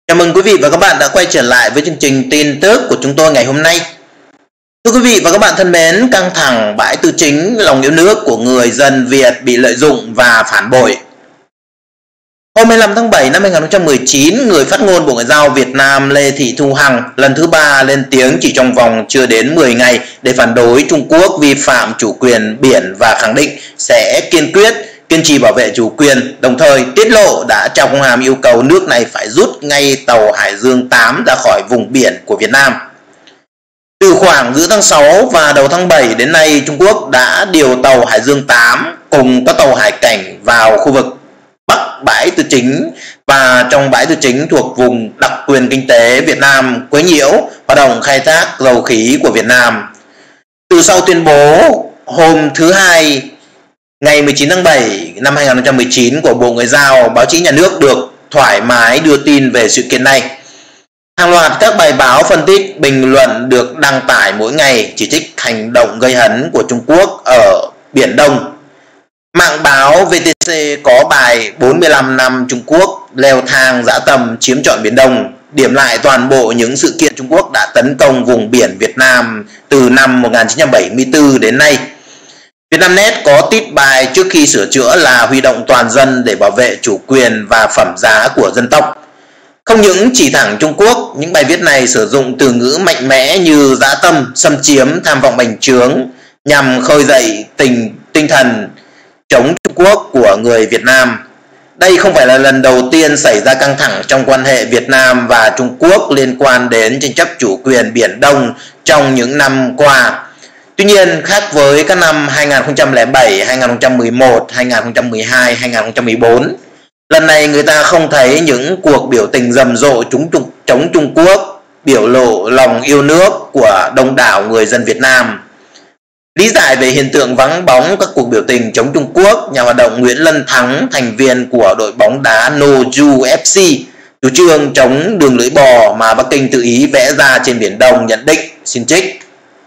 Chào mừng quý vị và các bạn đã quay trở lại với chương trình tin tức của chúng tôi ngày hôm nay. Thưa quý vị và các bạn thân mến, căng thẳng bãi tư chính lòng yêu nước của người dân Việt bị lợi dụng và phản bội. Hôm 15 tháng 7 năm 2019, người phát ngôn Bộ Ngoại giao Việt Nam Lê Thị Thu Hằng lần thứ 3 lên tiếng chỉ trong vòng chưa đến 10 ngày để phản đối Trung Quốc vi phạm chủ quyền biển và khẳng định sẽ kiên trì bảo vệ chủ quyền, đồng thời tiết lộ đã trao công hàm yêu cầu nước này phải rút ngay tàu Hải Dương 8 ra khỏi vùng biển của Việt Nam. Từ khoảng giữa tháng 6 và đầu tháng 7 đến nay, Trung Quốc đã điều tàu Hải Dương 8 cùng các tàu hải cảnh vào khu vực Bắc bãi tư chính và trong bãi tư chính thuộc vùng đặc quyền kinh tế Việt Nam quấy nhiễu hoạt động khai thác dầu khí của Việt Nam. Từ sau tuyên bố hôm thứ Hai ngày 19 tháng 7 năm 2019 của Bộ Ngoại giao, báo chí nhà nước được thoải mái đưa tin về sự kiện này. Hàng loạt các bài báo phân tích, bình luận được đăng tải mỗi ngày chỉ trích hành động gây hấn của Trung Quốc ở Biển Đông. Mạng báo VTC có bài 45 năm Trung Quốc leo thang dã tâm chiếm trọn Biển Đông, điểm lại toàn bộ những sự kiện Trung Quốc đã tấn công vùng biển Việt Nam từ năm 1974 đến nay. Vietnamnet có tít bài trước khi sửa chữa là huy động toàn dân để bảo vệ chủ quyền và phẩm giá của dân tộc. Không những chỉ thẳng Trung Quốc, những bài viết này sử dụng từ ngữ mạnh mẽ như dã tâm, xâm chiếm, tham vọng bành trướng nhằm khơi dậy tinh thần chống Trung Quốc của người Việt Nam. Đây không phải là lần đầu tiên xảy ra căng thẳng trong quan hệ Việt Nam và Trung Quốc liên quan đến tranh chấp chủ quyền Biển Đông trong những năm qua. Tuy nhiên, khác với các năm 2007, 2011, 2012, 2014, lần này người ta không thấy những cuộc biểu tình rầm rộ chống Trung Quốc biểu lộ lòng yêu nước của đông đảo người dân Việt Nam. Lý giải về hiện tượng vắng bóng các cuộc biểu tình chống Trung Quốc, nhà hoạt động Nguyễn Lân Thắng, thành viên của đội bóng đá Noju FC, chủ trương chống đường lưỡi bò mà Bắc Kinh tự ý vẽ ra trên Biển Đông nhận định, xin trích: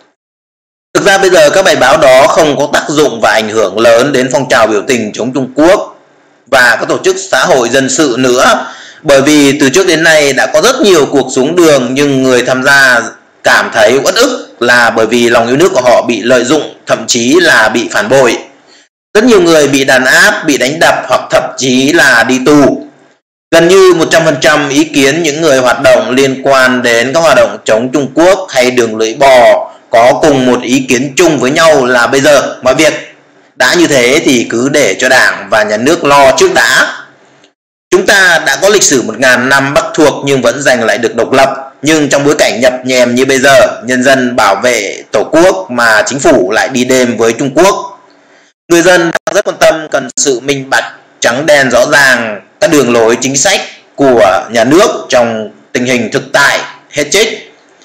thực ra bây giờ các bài báo đó không có tác dụng và ảnh hưởng lớn đến phong trào biểu tình chống Trung Quốc và các tổ chức xã hội dân sự nữa, bởi vì từ trước đến nay đã có rất nhiều cuộc xuống đường nhưng người tham gia cảm thấy uất ức là bởi vì lòng yêu nước của họ bị lợi dụng, thậm chí là bị phản bội. Rất nhiều người bị đàn áp, bị đánh đập hoặc thậm chí là đi tù. Gần như 100% ý kiến những người hoạt động liên quan đến các hoạt động chống Trung Quốc hay đường lưỡi bò có cùng một ý kiến chung với nhau là bây giờ mọi việc đã như thế thì cứ để cho Đảng và Nhà nước lo trước đã. Chúng ta đã có lịch sử 1000 năm Bắc thuộc nhưng vẫn giành lại được độc lập. Nhưng trong bối cảnh nhập nhèm như bây giờ, nhân dân bảo vệ Tổ quốc mà chính phủ lại đi đêm với Trung Quốc. Người dân đang rất quan tâm cần sự minh bạch, trắng đen rõ ràng các đường lối chính sách của nhà nước trong tình hình thực tại, hết trích.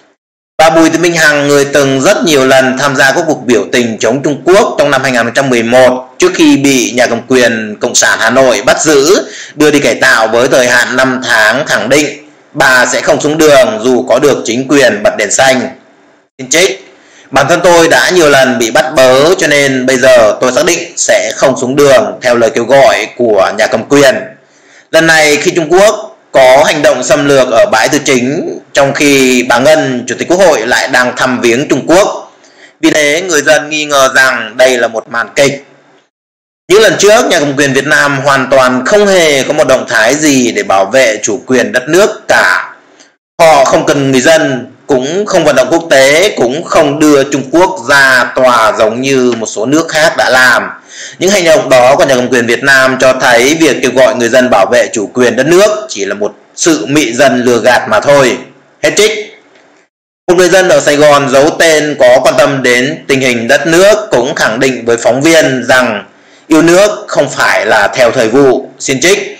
Bà Bùi Thị Minh Hằng, người từng rất nhiều lần tham gia các cuộc biểu tình chống Trung Quốc trong năm 2011 trước khi bị nhà cầm quyền Cộng sản Hà Nội bắt giữ, đưa đi cải tạo với thời hạn 5 tháng, khẳng định bà sẽ không xuống đường dù có được chính quyền bật đèn xanh. Xin trích: bản thân tôi đã nhiều lần bị bắt bớ cho nên bây giờ tôi xác định sẽ không xuống đường theo lời kêu gọi của nhà cầm quyền. Lần này khi Trung Quốc có hành động xâm lược ở bãi tư chính trong khi bà Ngân, Chủ tịch Quốc hội lại đang thăm viếng Trung Quốc. Vì thế người dân nghi ngờ rằng đây là một màn kịch. Những lần trước, nhà cầm quyền Việt Nam hoàn toàn không hề có một động thái gì để bảo vệ chủ quyền đất nước cả. Họ không cần người dân, cũng không vận động quốc tế, cũng không đưa Trung Quốc ra tòa giống như một số nước khác đã làm. Những hành động đó của nhà cầm quyền Việt Nam cho thấy việc kêu gọi người dân bảo vệ chủ quyền đất nước chỉ là một sự mị dân lừa gạt mà thôi. Hết trích. Một người dân ở Sài Gòn giấu tên có quan tâm đến tình hình đất nước cũng khẳng định với phóng viên rằng yêu nước không phải là theo thời vụ. Xin trích: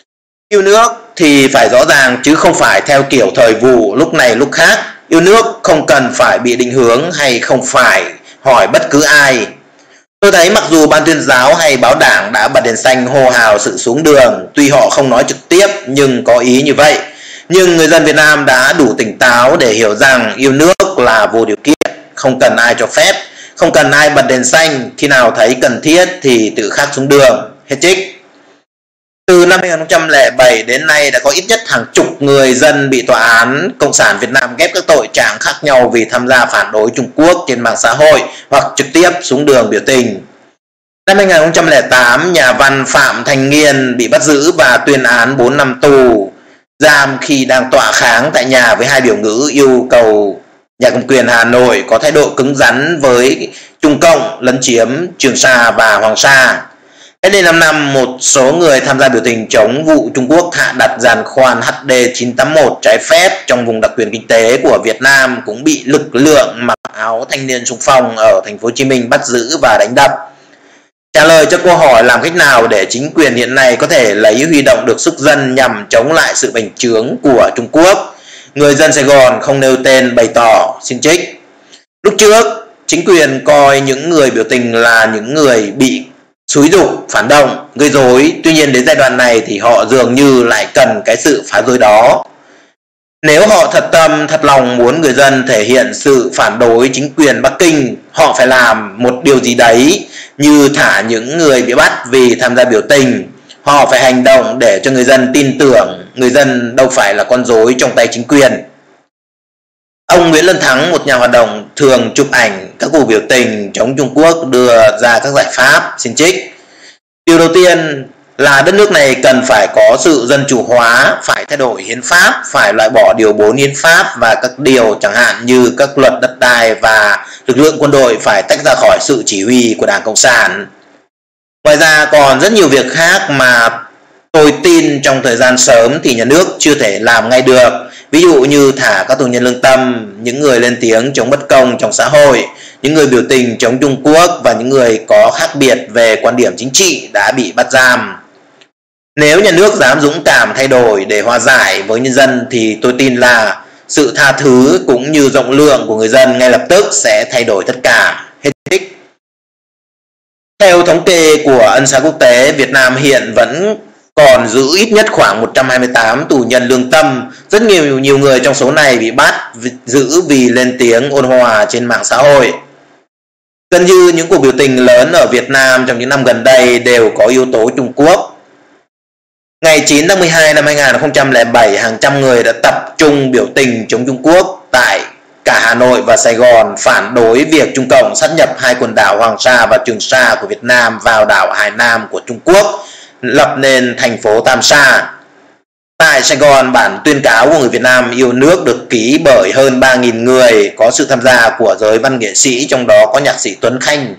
yêu nước thì phải rõ ràng chứ không phải theo kiểu thời vụ lúc này lúc khác. Yêu nước không cần phải bị định hướng hay không phải hỏi bất cứ ai. Tôi thấy mặc dù ban tuyên giáo hay báo Đảng đã bật đèn xanh hô hào sự xuống đường, tuy họ không nói trực tiếp nhưng có ý như vậy. Nhưng người dân Việt Nam đã đủ tỉnh táo để hiểu rằng yêu nước là vô điều kiện, không cần ai cho phép, không cần ai bật đèn xanh, khi nào thấy cần thiết thì tự khắc xuống đường. Hết trích. Từ năm 2007 đến nay đã có ít nhất hàng chục người dân bị Tòa án Cộng sản Việt Nam ghép các tội trạng khác nhau vì tham gia phản đối Trung Quốc trên mạng xã hội hoặc trực tiếp xuống đường biểu tình. Năm 2008, nhà văn Phạm Thanh Nghiên bị bắt giữ và tuyên án 4 năm tù giam khi đang tọa kháng tại nhà với hai biểu ngữ yêu cầu nhà cầm quyền Hà Nội có thái độ cứng rắn với Trung Cộng lấn chiếm Trường Sa và Hoàng Sa. Cách đây 5 năm, một số người tham gia biểu tình chống vụ Trung Quốc hạ đặt giàn khoan HD 981 trái phép trong vùng đặc quyền kinh tế của Việt Nam cũng bị lực lượng mặc áo thanh niên xung phong ở thành phố Hồ Chí Minh bắt giữ và đánh đập. Trả lời cho câu hỏi làm cách nào để chính quyền hiện nay có thể lấy huy động được sức dân nhằm chống lại sự bành trướng của Trung Quốc, người dân Sài Gòn không nêu tên bày tỏ xin trích. Lúc trước, chính quyền coi những người biểu tình là những người bị xúi giục, phản động, gây rối. Tuy nhiên đến giai đoạn này thì họ dường như lại cần cái sự phá rối đó. Nếu họ thật tâm, thật lòng muốn người dân thể hiện sự phản đối chính quyền Bắc Kinh, họ phải làm một điều gì đấy như thả những người bị bắt vì tham gia biểu tình. Họ phải hành động để cho người dân tin tưởng người dân đâu phải là con rối trong tay chính quyền. Ông Nguyễn Lân Thắng, một nhà hoạt động thường chụp ảnh các cuộc biểu tình chống Trung Quốc, đưa ra các giải pháp xin trích. Điều đầu tiên là đất nước này cần phải có sự dân chủ hóa, phải thay đổi hiến pháp, phải loại bỏ điều 4 hiến pháp và các điều chẳng hạn như các luật đất đai, và lực lượng quân đội phải tách ra khỏi sự chỉ huy của Đảng Cộng sản. Ngoài ra còn rất nhiều việc khác mà tôi tin trong thời gian sớm thì nhà nước chưa thể làm ngay được. Ví dụ như thả các tù nhân lương tâm, những người lên tiếng chống bất công trong xã hội, những người biểu tình chống Trung Quốc và những người có khác biệt về quan điểm chính trị đã bị bắt giam. Nếu nhà nước dám dũng cảm thay đổi để hòa giải với nhân dân thì tôi tin là sự tha thứ cũng như rộng lượng của người dân ngay lập tức sẽ thay đổi tất cả. Hết trích. Theo thống kê của Ân xá Quốc tế, Việt Nam hiện vẫn còn giữ ít nhất khoảng 128 tù nhân lương tâm. Rất nhiều người trong số này bị bắt giữ vì lên tiếng ôn hòa trên mạng xã hội. Gần như những cuộc biểu tình lớn ở Việt Nam trong những năm gần đây đều có yếu tố Trung Quốc. Ngày 9 tháng 12 năm 2007, hàng trăm người đã tập trung biểu tình chống Trung Quốc tại cả Hà Nội và Sài Gòn, phản đối việc Trung Cộng sát nhập hai quần đảo Hoàng Sa và Trường Sa của Việt Nam vào đảo Hải Nam của Trung Quốc, lập nên thành phố Tam Sa. Tại Sài Gòn, bản tuyên cáo của người Việt Nam yêu nước được ký bởi hơn 3.000 người, có sự tham gia của giới văn nghệ sĩ, trong đó có nhạc sĩ Tuấn Khanh.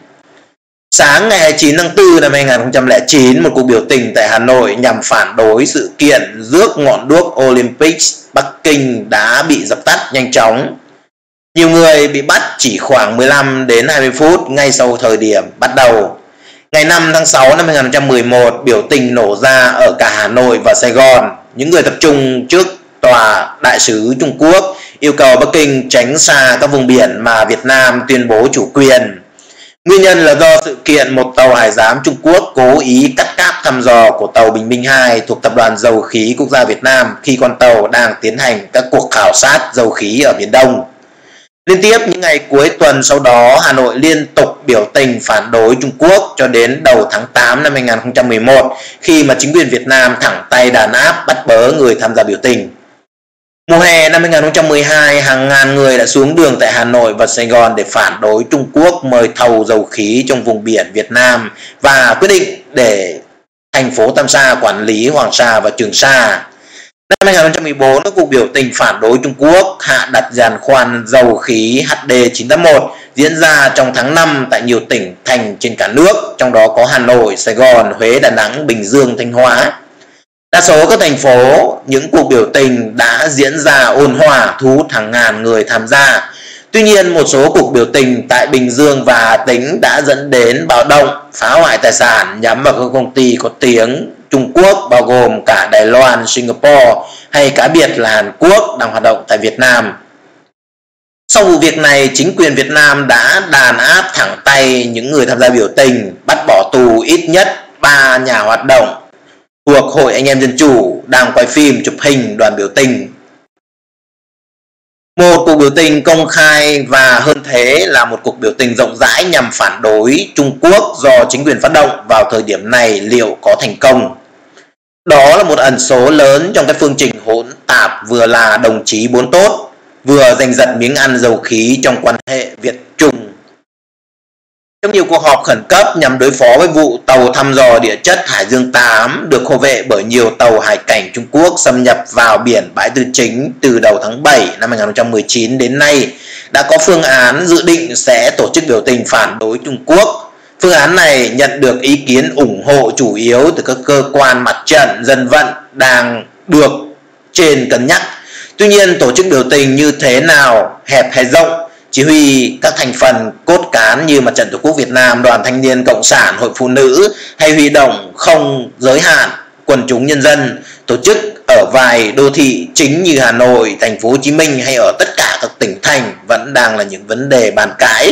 Sáng ngày 29 tháng 4 năm 2009, một cuộc biểu tình tại Hà Nội nhằm phản đối sự kiện rước ngọn đuốc Olympics Bắc Kinh đã bị dập tắt nhanh chóng. Nhiều người bị bắt chỉ khoảng 15 đến 20 phút ngay sau thời điểm bắt đầu. Ngày 5 tháng 6 năm 2011, biểu tình nổ ra ở cả Hà Nội và Sài Gòn. Những người tập trung trước tòa đại sứ Trung Quốc yêu cầu Bắc Kinh tránh xa các vùng biển mà Việt Nam tuyên bố chủ quyền. Nguyên nhân là do sự kiện một tàu hải giám Trung Quốc cố ý cắt cáp thăm dò của tàu Bình Minh 2 thuộc Tập đoàn Dầu khí Quốc gia Việt Nam khi con tàu đang tiến hành các cuộc khảo sát dầu khí ở Biển Đông. Liên tiếp những ngày cuối tuần sau đó, Hà Nội liên tục biểu tình phản đối Trung Quốc cho đến đầu tháng 8 năm 2011 khi mà chính quyền Việt Nam thẳng tay đàn áp bắt bớ người tham gia biểu tình. Mùa hè năm 2012, hàng ngàn người đã xuống đường tại Hà Nội và Sài Gòn để phản đối Trung Quốc mời thầu dầu khí trong vùng biển Việt Nam và quyết định để thành phố Tam Sa quản lý Hoàng Sa và Trường Sa. Năm 2014, các cuộc biểu tình phản đối Trung Quốc hạ đặt giàn khoan dầu khí HD 981 diễn ra trong tháng 5 tại nhiều tỉnh thành trên cả nước, trong đó có Hà Nội, Sài Gòn, Huế, Đà Nẵng, Bình Dương, Thanh Hóa. Đa số các thành phố, những cuộc biểu tình đã diễn ra ôn hòa, thu hút hàng ngàn người tham gia. Tuy nhiên, một số cuộc biểu tình tại Bình Dương và Hà Tĩnh đã dẫn đến bạo động, phá hoại tài sản nhắm vào các công ty có tiếng Trung Quốc, bao gồm cả Đài Loan, Singapore hay cá biệt là Hàn Quốc đang hoạt động tại Việt Nam. Sau vụ việc này, chính quyền Việt Nam đã đàn áp thẳng tay những người tham gia biểu tình, bắt bỏ tù ít nhất 3 nhà hoạt động thuộc Hội Anh em Dân Chủ đang quay phim chụp hình đoàn biểu tình. Một cuộc biểu tình công khai và hơn thế là một cuộc biểu tình rộng rãi nhằm phản đối Trung Quốc do chính quyền phát động vào thời điểm này liệu có thành công? Đó là một ẩn số lớn trong cái phương trình hỗn tạp vừa là đồng chí bốn tốt, vừa giành giật miếng ăn dầu khí trong quan hệ Việt-Trung. Trong nhiều cuộc họp khẩn cấp nhằm đối phó với vụ tàu thăm dò địa chất Hải Dương 8 được hộ vệ bởi nhiều tàu hải cảnh Trung Quốc xâm nhập vào biển Bãi Tư Chính từ đầu tháng 7 năm 2019 đến nay, đã có phương án dự định sẽ tổ chức biểu tình phản đối Trung Quốc. Phương án này nhận được ý kiến ủng hộ chủ yếu từ các cơ quan mặt trận dân vận đang được trên cân nhắc. Tuy nhiên, tổ chức biểu tình như thế nào, hẹp hay rộng, chỉ huy các thành phần cốt cán như Mặt trận Tổ quốc Việt Nam, Đoàn Thanh niên Cộng sản, Hội Phụ nữ hay huy động không giới hạn quần chúng nhân dân tổ chức ở vài đô thị chính như Hà Nội, Thành phố Hồ Chí Minh hay ở tất cả các tỉnh thành vẫn đang là những vấn đề bàn cãi.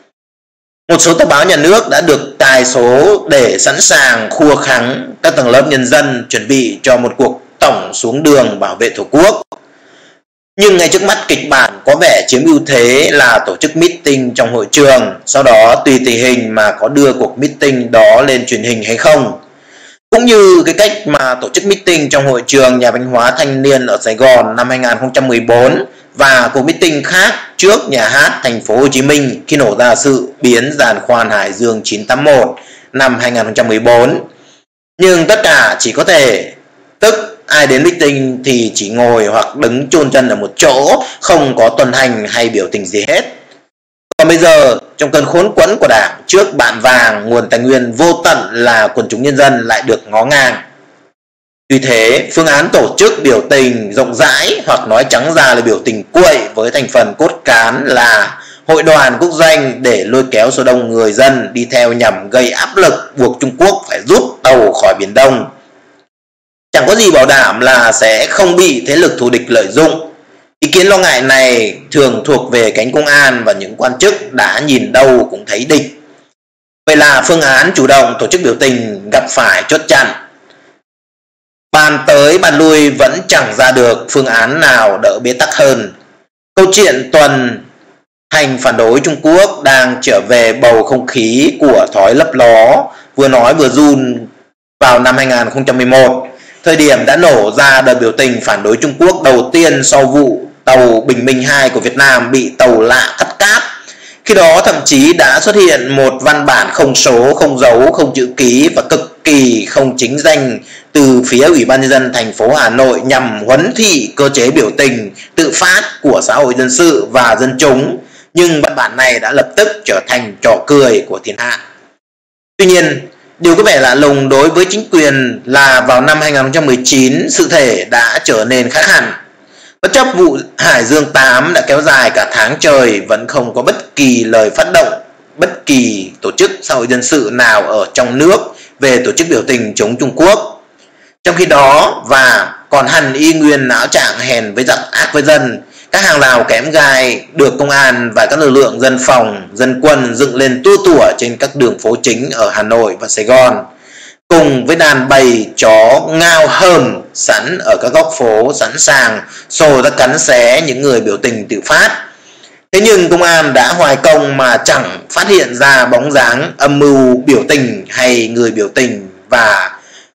Một số tờ báo nhà nước đã được cài số để sẵn sàng khua khắng các tầng lớp nhân dân chuẩn bị cho một cuộc tổng xuống đường bảo vệ Tổ quốc. Nhưng ngay trước mắt kịch bản có vẻ chiếm ưu thế là tổ chức meeting trong hội trường, sau đó tùy tình hình mà có đưa cuộc meeting đó lên truyền hình hay không. Cũng như cái cách mà tổ chức meeting trong hội trường Nhà văn hóa Thanh niên ở Sài Gòn năm 2014 và cuộc meeting khác trước Nhà hát Thành phố Hồ Chí Minh khi nổ ra sự biến giàn khoan Hải Dương 981 năm 2014. Nhưng tất cả chỉ có thể, tức ai đến meeting thì chỉ ngồi hoặc đứng chôn chân ở một chỗ, không có tuần hành hay biểu tình gì hết. Còn bây giờ, trong cơn khốn quẫn của Đảng, trước bạn vàng, nguồn tài nguyên vô tận là quần chúng nhân dân lại được ngó ngang. Tuy thế, phương án tổ chức biểu tình rộng rãi hoặc nói trắng ra là biểu tình cuội với thành phần cốt cán là hội đoàn quốc doanh để lôi kéo số đông người dân đi theo nhằm gây áp lực buộc Trung Quốc phải rút tàu khỏi Biển Đông. Chẳng có gì bảo đảm là sẽ không bị thế lực thù địch lợi dụng. Ý kiến lo ngại này thường thuộc về cánh công an và những quan chức đã nhìn đâu cũng thấy địch. Vậy là phương án chủ động tổ chức biểu tình gặp phải chốt chặn. Bàn tới bàn lui vẫn chẳng ra được phương án nào đỡ bế tắc hơn. Câu chuyện tuần hành phản đối Trung Quốc đang trở về bầu không khí của thói lấp ló, vừa nói vừa run vào năm 2011. Thời điểm đã nổ ra đợt biểu tình phản đối Trung Quốc đầu tiên sau vụ tàu Bình Minh 2 của Việt Nam bị tàu lạ cắt cáp. Khi đó thậm chí đã xuất hiện một văn bản không số, không dấu, không chữ ký và cực kỳ không chính danh từ phía Ủy ban nhân dân thành phố Hà Nội nhằm huấn thị cơ chế biểu tình tự phát của xã hội dân sự và dân chúng. Nhưng văn bản này đã lập tức trở thành trò cười của thiên hạ. Tuy nhiên, điều có vẻ lạ lùng đối với chính quyền là vào năm 2019, sự thể đã trở nên khác hẳn. Bất chấp vụ Hải Dương 8 đã kéo dài cả tháng trời, vẫn không có bất kỳ lời phát động, bất kỳ tổ chức xã hội dân sự nào ở trong nước về tổ chức biểu tình chống Trung Quốc. Trong khi đó, và còn hằn y nguyên não trạng hèn với giặc ác với dân, các hàng rào kẽm gai được công an và các lực lượng dân phòng, dân quân dựng lên tua tủa trên các đường phố chính ở Hà Nội và Sài Gòn, cùng với đàn bầy chó ngao hờm sẵn ở các góc phố sẵn sàng xô ra cắn xé những người biểu tình tự phát. Thế nhưng công an đã hoài công mà chẳng phát hiện ra bóng dáng âm mưu biểu tình hay người biểu tình và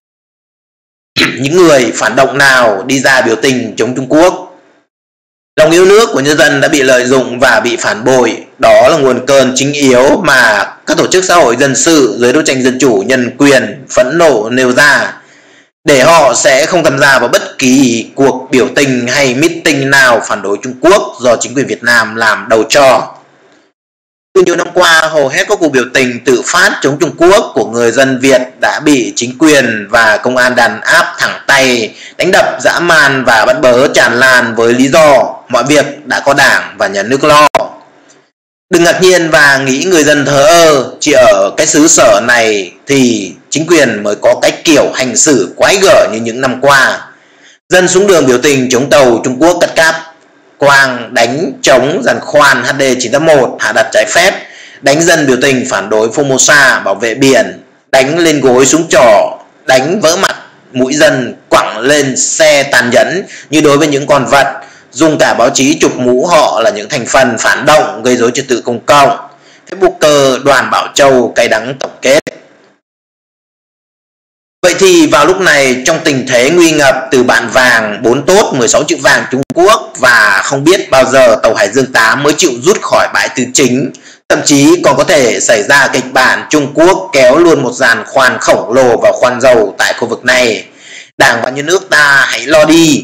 những người phản động nào đi ra biểu tình chống Trung Quốc. Lòng yêu nước của nhân dân đã bị lợi dụng và bị phản bội. Đó là nguồn cơn chính yếu mà các tổ chức xã hội dân sự dưới đấu tranh dân chủ nhân quyền phẫn nộ nêu ra, để họ sẽ không tham gia vào bất kỳ cuộc biểu tình hay meeting nào phản đối Trung Quốc do chính quyền Việt Nam làm đầu trò. Từ nhiều năm qua, hầu hết các cuộc biểu tình tự phát chống Trung Quốc của người dân Việt đã bị chính quyền và công an đàn áp thẳng tay, đánh đập dã man và bắt bớ tràn lan với lý do mọi việc đã có Đảng và Nhà nước lo. Đừng ngạc nhiên và nghĩ người dân thờ ơ, chỉ ở cái xứ sở này thì chính quyền mới có cái kiểu hành xử quái gở như những năm qua. Dân xuống đường biểu tình chống tàu Trung Quốc cắt cáp, quang đánh chống giàn khoan HD 981 hạ đặt trái phép, đánh dân biểu tình phản đối Formosa bảo vệ biển, đánh lên gối xuống trỏ, đánh vỡ mặt mũi dân, quẳng lên xe tàn nhẫn như đối với những con vật, dùng cả báo chí chụp mũ họ là những thành phần phản động gây rối trật tự công cộng. Facebooker Đoàn Bảo Châu cay đắng tổng kết. Vậy thì vào lúc này, trong tình thế nguy ngập từ bạn vàng 4 tốt 16 chữ vàng Trung Quốc và không biết bao giờ tàu Hải Dương 8 mới chịu rút khỏi bãi Tư Chính, thậm chí còn có thể xảy ra kịch bản Trung Quốc kéo luôn một dàn khoan khổng lồ vào khoan dầu tại khu vực này. Đảng và Nhà nước ta hãy lo đi.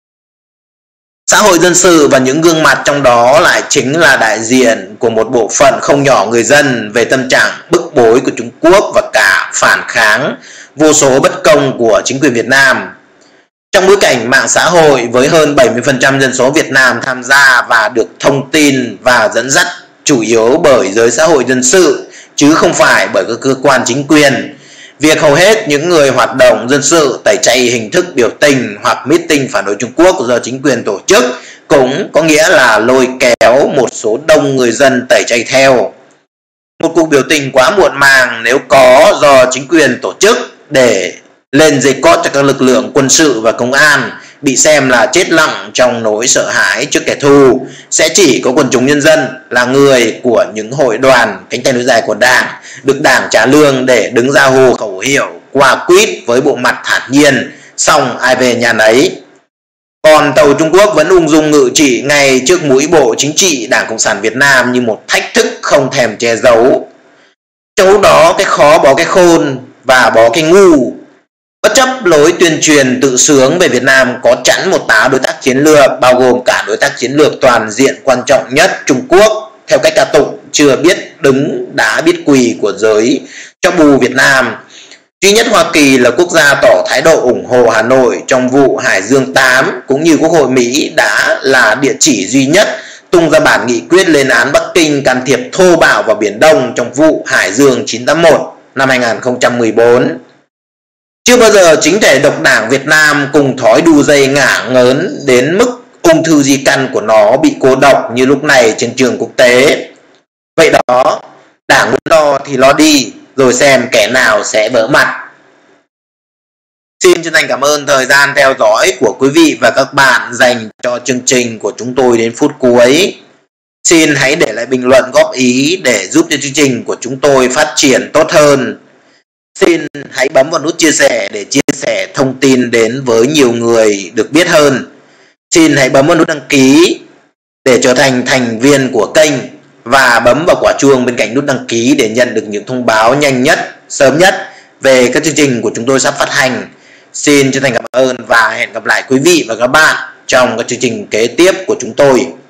Xã hội dân sự và những gương mặt trong đó lại chính là đại diện của một bộ phận không nhỏ người dân về tâm trạng bức bối của Trung Quốc và cả phản kháng vô số bất công của chính quyền Việt Nam. Trong bối cảnh mạng xã hội với hơn 70% dân số Việt Nam tham gia và được thông tin và dẫn dắt chủ yếu bởi giới xã hội dân sự chứ không phải bởi các cơ quan chính quyền, việc hầu hết những người hoạt động dân sự tẩy chay hình thức biểu tình hoặc meeting phản đối Trung Quốc do chính quyền tổ chức cũng có nghĩa là lôi kéo một số đông người dân tẩy chay theo. Một cuộc biểu tình quá muộn màng nếu có do chính quyền tổ chức để lên dây cót cho các lực lượng quân sự và công an bị xem là chết lặng trong nỗi sợ hãi trước kẻ thù, sẽ chỉ có quần chúng nhân dân là người của những hội đoàn cánh tay nối dài của Đảng được Đảng trả lương để đứng ra hô khẩu hiệu qua quýt với bộ mặt thản nhiên, xong ai về nhà nấy. Còn tàu Trung Quốc vẫn ung dung ngự trị ngay trước mũi bộ chính trị Đảng Cộng sản Việt Nam như một thách thức không thèm che giấu. Trong lúc đó cái khó bó cái khôn và bó cái ngu. Bất chấp lối tuyên truyền tự sướng về Việt Nam có chẵn một tá đối tác chiến lược bao gồm cả đối tác chiến lược toàn diện quan trọng nhất Trung Quốc theo cách ca tụng chưa biết đứng đã biết quỳ của giới cho bù Việt Nam. Duy nhất Hoa Kỳ là quốc gia tỏ thái độ ủng hộ Hà Nội trong vụ Hải Dương 8 cũng như Quốc hội Mỹ đã là địa chỉ duy nhất tung ra bản nghị quyết lên án Bắc Kinh can thiệp thô bạo vào Biển Đông trong vụ Hải Dương 981 năm 2014. Chưa bao giờ chính thể độc đảng Việt Nam cùng thói đu dây ngả ngớn đến mức ung thư di căn của nó bị cô độc như lúc này trên trường quốc tế. Vậy đó, Đảng muốn lo thì lo đi, rồi xem kẻ nào sẽ vỡ mặt. Xin chân thành cảm ơn thời gian theo dõi của quý vị và các bạn dành cho chương trình của chúng tôi đến phút cuối. Xin hãy để lại bình luận góp ý để giúp cho chương trình của chúng tôi phát triển tốt hơn. Xin hãy bấm vào nút chia sẻ để chia sẻ thông tin đến với nhiều người được biết hơn. Xin hãy bấm vào nút đăng ký để trở thành thành viên của kênh và bấm vào quả chuông bên cạnh nút đăng ký để nhận được những thông báo nhanh nhất, sớm nhất về các chương trình của chúng tôi sắp phát hành. Xin chân thành cảm ơn và hẹn gặp lại quý vị và các bạn trong các chương trình kế tiếp của chúng tôi.